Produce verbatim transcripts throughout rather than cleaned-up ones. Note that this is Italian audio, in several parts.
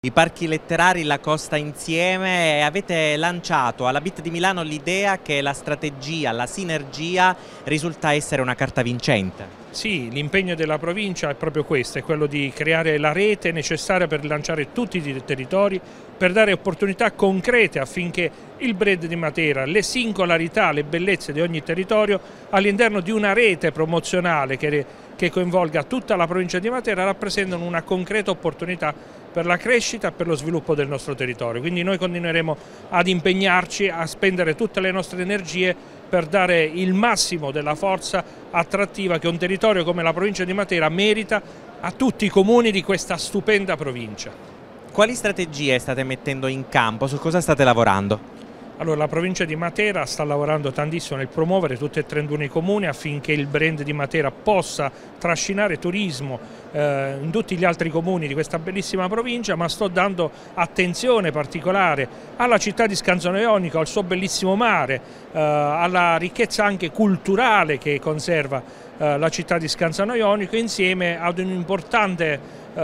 i parchi letterari, la Costa insieme, e avete lanciato alla B I T di Milano l'idea che la strategia, la sinergia risulta essere una carta vincente. Sì, l'impegno della provincia è proprio questo, è quello di creare la rete necessaria per lanciare tutti i territori, per dare opportunità concrete affinché il brand di Matera, le singolarità, le bellezze di ogni territorio all'interno di una rete promozionale che, che coinvolga tutta la provincia di Matera rappresentano una concreta opportunità per la crescita e per lo sviluppo del nostro territorio. Quindi noi continueremo ad impegnarci a spendere tutte le nostre energie per dare il massimo della forza attrattiva che un territorio come la provincia di Matera merita a tutti i comuni di questa stupenda provincia. Quali strategie state mettendo in campo? Su cosa state lavorando? Allora, la provincia di Matera sta lavorando tantissimo nel promuovere tutti e trentuno i comuni affinché il brand di Matera possa trascinare turismo eh, in tutti gli altri comuni di questa bellissima provincia, ma sto dando attenzione particolare alla città di Scanzano Jonico, al suo bellissimo mare, eh, alla ricchezza anche culturale che conserva eh, la città di Scanzano Jonico, insieme ad un importante Uh,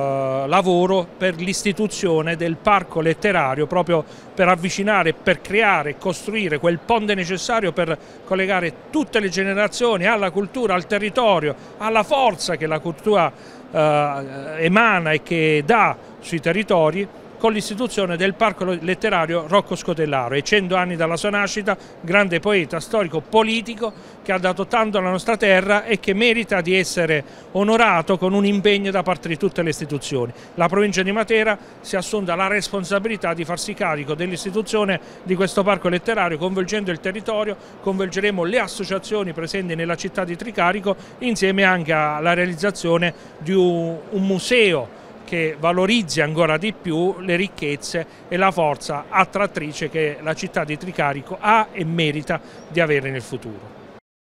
lavoro per l'istituzione del parco letterario, proprio per avvicinare, per creare e costruire quel ponte necessario per collegare tutte le generazioni alla cultura, al territorio, alla forza che la cultura uh, emana e che dà sui territori, con l'istituzione del parco letterario Rocco Scotellaro. Ai cento anni dalla sua nascita, grande poeta, storico, politico che ha dato tanto alla nostra terra e che merita di essere onorato con un impegno da parte di tutte le istituzioni. La provincia di Matera si è assunta la responsabilità di farsi carico dell'istituzione di questo parco letterario, coinvolgendo il territorio. Coinvolgeremo le associazioni presenti nella città di Tricarico, insieme anche alla realizzazione di un, un museo che valorizzi ancora di più le ricchezze e la forza attrattrice che la città di Tricarico ha e merita di avere nel futuro.